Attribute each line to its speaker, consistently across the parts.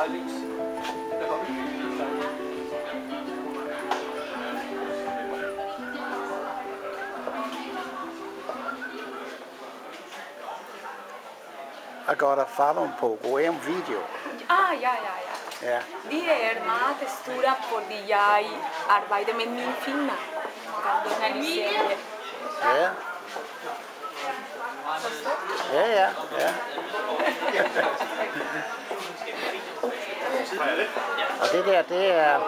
Speaker 1: I got a follow på GoM video.
Speaker 2: Ja. Det er meget stora fordi jeg arbejder med min film.
Speaker 1: Ja. Ja. Og det der, det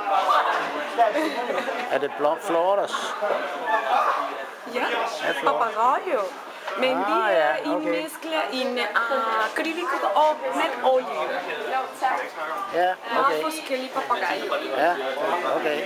Speaker 1: er det Floridas?
Speaker 2: Ja, papagayo. Men det er en mescle en acrylico og med olie.
Speaker 1: Ja, okay.
Speaker 2: Meget forskellige papagayo.
Speaker 1: Ja, okay.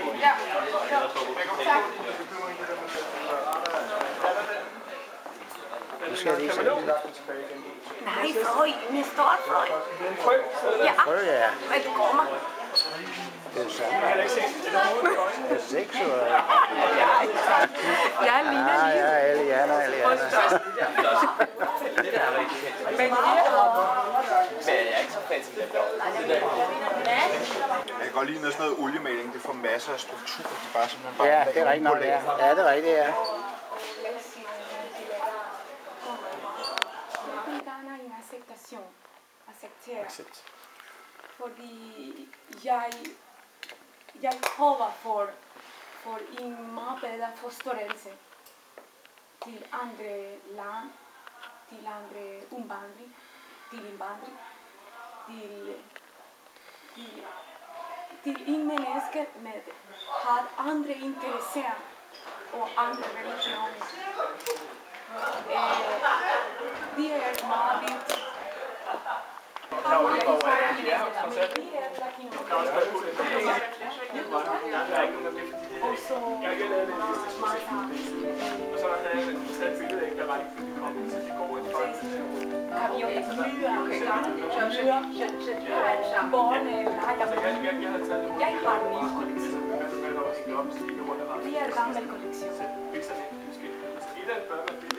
Speaker 1: Nu skal jeg lige se.
Speaker 2: Nej, frø. Med stort frø. Ja.
Speaker 1: Frø, ja.
Speaker 2: Men du kommer.
Speaker 1: Det er samme. Det er 6 år.
Speaker 2: Jeg ligner lige.
Speaker 1: Ja, Eliana.
Speaker 2: Men
Speaker 3: Jeg kan godt lide noget sådan noget oliemaling, det får masser af struktur. Det er bare simpelthen bare
Speaker 1: Ja, det er rigtigt nok, ja. Det er rigtigt, ja.
Speaker 2: Accept. Fordi jeg prøver for en meget bedre forståelse til andre land, til andre indvandring, til en menneske med har andre interesser og andre religioner. Det er meget vigtigt. Jeg har en ny kollektion. Det er en gammel kollektion.